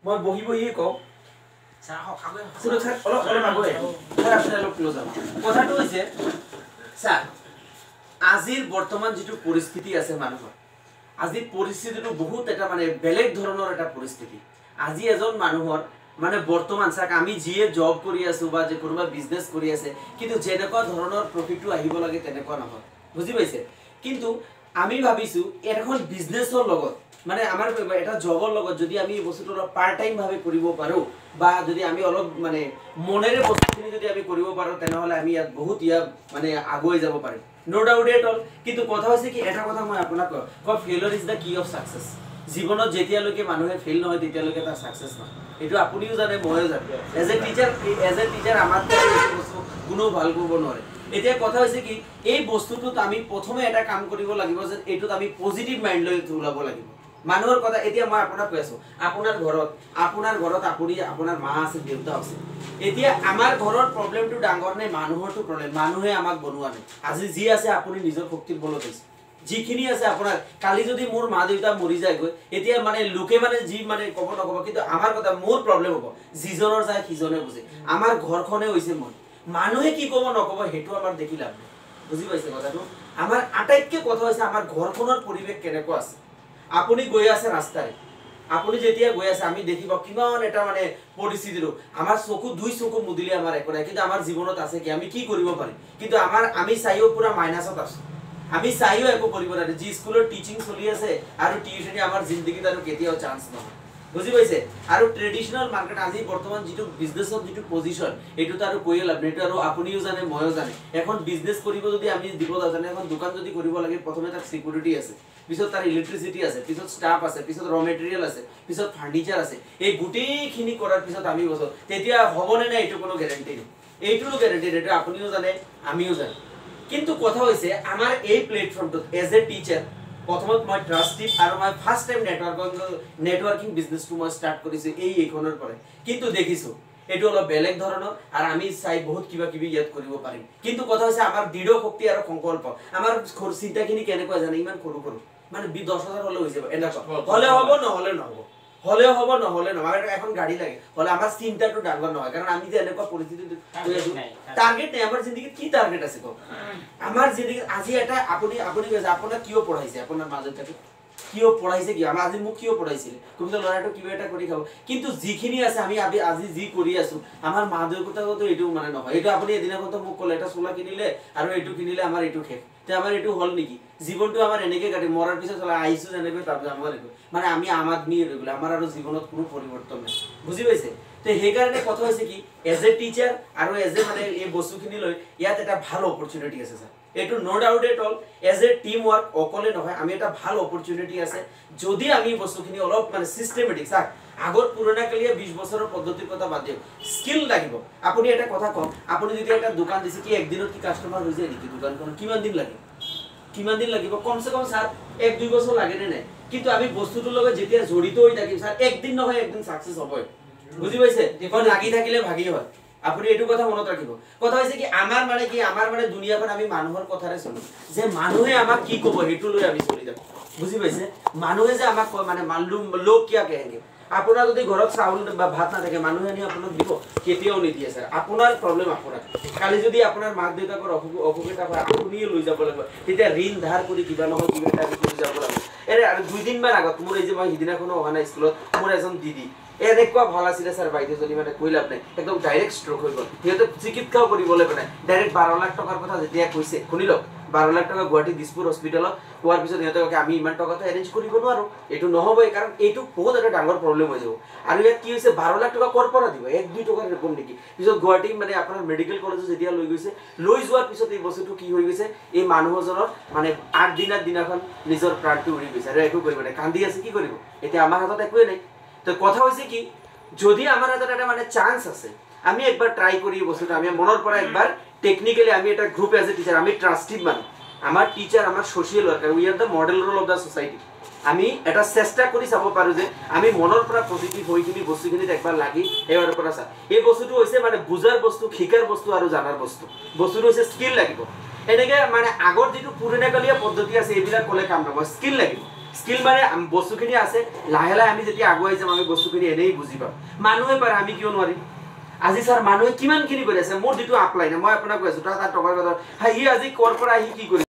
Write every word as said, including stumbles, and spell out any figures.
মই বহি বহি কওঁ স্যাৰ খাবে শুনো স্যাৰ অলপ অলপ আগৈ স্যাৰ আপুনি অলপ ক্লোজ আহক কথাটো হৈছে স্যাৰ আজিৰ বৰ্তমান যেটো পৰিস্থিতি আছে মানুহৰ আজি পৰিস্থিতিটো বহুত এটা মানে বেলেগ ধৰণৰ এটা পৰিস্থিতি আজি এজন মানুহৰ মানে বৰ্তমান স্যাৰ আমি যিয়ে জব কৰি আছো বা যে কোনোবা বিজনেস কৰি আছে কিন্তু যেনেকুৱা ধৰণৰ প্ৰফিটটো আহিব লাগে তেনেকুৱা নহয় বুজি পাইছে কিন্তু আমি ভাবিছো এখন বিজনেসৰ লগত মানে আমাৰ এটা জবৰ লগত যদি আমি এই বস্তুটো অলপ পাৰ্ট টাইম ভাবে কৰিব পাৰো বা যদি আমি অলপ মানে মনেৰে বস্তুখিনি যদি আমি কৰিব পাৰো তেনেহলে আমি ইয়াত বহুত ইয়া মানে আগুৱাই যাব পাৰিম নো ডাউট এট অল কিন্তু কথা হৈছে কি এটা কথা মই আপোনাক কওঁ ফেইলিউৰ ইজ দা কি অফ সাকসেস জীৱনত যেতিয়ালৈকে মানুহে ফেইল নহয় তেতিয়ালৈকে তাৰ সাকসেস নহয় এটো আপুনিও জানে মইও জানো as a teacher as a teacher আমাৰ বস্তু কোনো ভাল কৰিব নোৱাৰে এতিয়া কথা হৈছে কি এই বস্তুটোত আমি প্ৰথমে এটা কাম কৰিব লাগিব যে এটোত আমি পজিটিভ মাইন্ড লৈ ওলাব লাগিব মানুহৰ কথা এতিয়া মই আপোনাক কৈ আছো আপোনাৰ ঘৰত আপোনাৰ ঘৰত আপুনি আপোনাৰ মা আছে দেউতা আছে এতিয়া আমাৰ ঘৰৰ প্ৰবলেমটো ডাঙৰ নাই মানুহৰটো প্ৰবলেম মানুহে আমাক বনোৱা নাই আজি যি আছে আপুনি নিজৰ শক্তিৰ বলত আছে যিখিনি আছে আপোনাৰ কালি যদি মোৰ মা দেউতা মৰি যায় গৈ এতিয়া মানে লোকে মানে যি মানে কব নকব কিন্তু আমাৰ কথা মোৰ প্ৰবলেম হ'ব যিজনৰ যায় কিজনে বুজে আমাৰ ঘৰখনে হৈছে মই মানুহে কি কব নকব হেতু আমাৰ দেখি লাভ বুজি পাইছে কথাটো আমাৰ আটাইতকৈ কথা হৈছে আমাৰ ঘৰখনৰ পৰিবেশ কেনেকুৱা আছে আপুনি গৈ আছে ৰাস্তাৰে আপুনি যেতিয়া গৈ আছে আমি দেখিব কিমান এটা মানে পৰিস্থিতিটো আমাৰ চকু দুই চকু মুদিলে আমাৰ একো নাই কিন্তু আমাৰ জীৱনত আছে কি আমি কি কৰিব পাৰিম কিন্তু আমাৰ আমি চাইও পুৰা মাইনাছত আছো আমি চাইও একো কৰিব নোৱাৰে যি স্কুলৰ টিচিং চলি আছে আৰু টিউশনে আমাৰ জিন্দগীত আৰু কেতিয়াও চান্স নহয় বুজি পাইছে আৰু ট্ৰেডিশনাল মাৰ্কেট আজি বৰ্তমান যেটো বিজনেসত যেটো পজিশন এটো আৰু কৈয়ে লাভ নাই আৰু আপুনিও জানে মইও জানে এখন বিজনেস কৰিব যদি আমি দিব জানে এখন দোকান যদি কৰিব লাগে প্ৰথমে তাক সিকিউৰিটি আছে পিছত তাৰ ইলেক্ট্ৰিসিটি আছে পিছত স্টাফ আছে পিছত ৰ মেটেৰিয়েল আছে পিছত ফাৰ্নিচাৰ আছে এই গুটেইখিনি কৰাৰ পিছত আমি বসো তেতিয়া হবনে না এটো কোনো গ্যাৰান্টি নাই এইটোৰো গ্যাৰান্টি এটা আপুনিও জানে আমিও জানে কিন্তু কথা হৈছে আমাৰ এই প্ল্যাটফৰ্মটো এজ এ টিচাৰ প্ৰথমত মই ট্ৰাস্টিভ আৰু মই ফাৰ্স্ট টাইম নেটৱৰ্কিং নেটৱৰ্কিং বিজনেসটো মই স্টাৰ্ট কৰিছো এই এইখনৰ পৰা কিন্তু দেখিছো এটো অলপ বেলেগ ধৰণৰ আৰু আমি চাই বহুত কিবা কিবি ইয়াত কৰিব পাৰিম কিন্তু কথা হৈছে আমাৰ দৃঢ় শক্তি আৰু সংকল্প আমাৰ চিন্তাখিনি কেনেকুৱা জানে ইমান সৰু সৰু মানে দশ হাজাৰ হলে হৈ যাব এনেকুৱা হলে হ'ব নহলে নহব হলে হ'ব নহলে নহয় এখন গাড়ী লাগে হলে আমাৰ চিন্তাটো ডাঙৰ নহয় কাৰণ আমি যে এনেকুৱা পৰিস্থিতিত টাৰ্গেট নাই আমাৰ জিন্দগীত কি টাৰ্গেট আছে কওক আমাৰ জিন্দগীত আজি এটা আপুনি আপুনি কৈছে আপোনাক কিয় পঢ়াইছে আপোনাৰ মাজতে কিয় পঢ়াইছে কি আমাৰ আজি মোক কিয় পঢ়াইছিল কোনটো লৰাটো কিবা এটা কৰি খাব কিন্তু যিখিনি আছে আমি আজি যি কৰি আছো আমাৰ মা দেউতাকতো এটো মানে নহয় এটো আপুনি এদিনাখন মোক কলে এটা চোলা কিনিলে আৰু এটো কিনিলে আমাৰ এটো শেষ তে আমাৰ এটো হল নেকি জীৱনটো আমাৰ এনেকে কাটি মৰাৰ পিছত চলা আইছো যেনেকৈ তাৰ আমাৰ মানে আমি আমাদমি ৰেগুলাৰ আমাৰ আৰু জীৱনত কোনো পৰিৱৰ্তন নাই বুজি পাইছে তে হে কাৰণে কথা হৈছে কি এজ এ টিচাৰ আৰু এজ এ মানে এই বস্তুখিনি লৈ ইয়াত এটা ভাল অপৰচুনিটি আছে স্যাৰ এটো no doubt at all as a team work অকলে নহয় আমি এটা ভাল অপৰচুনিটি আছে যদি আমি বস্তুখিনি অলপ মানে সিস্টেমেটিক স্যার আগৰ পুৰণা কালিয়া বিশ বছৰৰ পদ্ধতিৰ কথা বাদ দিও স্কিল লাগিব আপুনি এটা কথা কম আপুনি যদি এটা দোকান দিছে কি একদিনত কি কাস্টমাৰ হৈ যায় নেকি দোকানখন কিমান দিন লাগে কিমান দিন লাগিব কমসে কম স্যার এক দুই বছৰ লাগে নে নাই কিন্তু আমি বস্তুটোৰ লগত যেতিয়া জড়িত হৈ থাকিম স্যার একদিন নহয় একদিন সাকসেস হ'বই বুজি পাইছে দেখোন লাগি থাকিলে ভাগি হয় আপুনি এটো কথা মনত ৰাখিব কথা হৈছে কি আমাৰ মানে কি আমাৰ মানে দুনিয়াখন আমি মানুহৰ কথাৰে চলো যে মানুহে আমাক কি ক'ব হেতু লৈ আমি চলি যাম বুজি পাইছে মানুহে যে আমাক কয় মানে মালুম লোক কিয়া কহেগে আপোনাৰ যদি ঘৰত চাউল বা ভাত না থাকে মানুহে আনি আপোনাক দিব কেতিয়াও নিদিয়ে স্যার আপোনাৰ প্ৰবলেম আপোনাৰ কালি যদি আপোনাৰ মাক দেউতাকৰ অসুবিধা হয় আপুনিয়ে লৈ যাব লাগিব তেতিয়া ঋণ ধাৰ কৰি কিবা নহয় কিবা এটা কৰি যাব লাগিব এৰে আৰু দুই দিন মান আগত মোৰ এই যে মই হিদিনাখনো অহা স্কুলত মোৰ এজন দিদি এনেকুৱা ভাল আছিল স্যার বাইদেউজনী মানে কৈ লাভ নাই একদম ডাইৰেক্ট ষ্ট্ৰোক হৈ গ'ল সিহঁতে চিকিৎসাও কৰিবলৈ মানে ডাইৰেক্ট বাৰ লাখ টকাৰ কথা যেতিয়া কৈছে শুনিল বাৰ লাখ টকা গুৱাহাটী দিছপুৰ হস্পিটেলত কোৱাৰ পিছত সিহঁতে আমি ইমান টকাটো এৰেঞ্জ কৰিব নোৱাৰো এইটো নহবই কাৰণ এইটো বহুত এটা ডাঙৰ প্ৰবলেম হৈ যাব আৰু ইয়াত কি হৈছে বাৰ লাখ টকা কৰ পৰা দিব এক দুই টকাৰ ৰকম নেকি পিছত গুৱাহাটী মানে আপোনাৰ মেডিকেল কলেজত যেতিয়া লৈ গৈছে লৈ যোৱাৰ পিছত এই বস্তুটো কি হৈ গৈছে এই মানুহজনৰ মানে আঠ দিনৰ দিনাখন নিজৰ প্ৰাণটো উৰি গৈছে আৰু একো কৰিব নাই কান্দি আছে কি কৰিব এতিয়া আমাৰ হাতত একোৱে নাই তো কথা হৈছে কি যদি আমাৰ হাতত এটা মানে চান্স আছে আমি একবাৰ ট্রাই করি বস্তুটো আমি মনৰ পৰা একবাৰ টেকনিক্যালি আমি এটা গ্ৰুপ এজ এ টিচাৰ আমি ট্রাস্টেড মানুহ আমাৰ টিচাৰ আমাৰ social worker we are the model role of the society আমি এটা চেষ্টা কৰি চাব পাৰো যে আমি মনৰ পৰা পজিটিভ হৈ কিনি বস্তুখিনিত একবাৰ লাগি এবাৰ পৰা চা এই বস্তুটো হৈছে মানে বুজাৰ বস্তু শিকাৰ বস্তু আৰু জানাৰ বস্তু বস্তুটো হৈছে স্কিল লাগিব এনেকে মানে আগৰ যেটো পুৰণা কালিয়া পদ্ধতি আছে এইবিলাক কলে কাম নহব স্কিল লাগিব স্কিল মানে বস্তুখিনি আছে লাহে লাহে আমি যেতিয়া আগুৱাই যাম আমি বস্তুখিনি এনেই বুজি পাম মানুহে পাৰে আমি কিয় নোৱাৰিম আজি স্যাৰ মানুহে কিমানখিনি কৰি আছে মোৰ যেটো আপলাই না মই আপোনাক কৈছো তাৰ টকাৰ কথা সি আজি কৰ পৰা আহি কি কৰি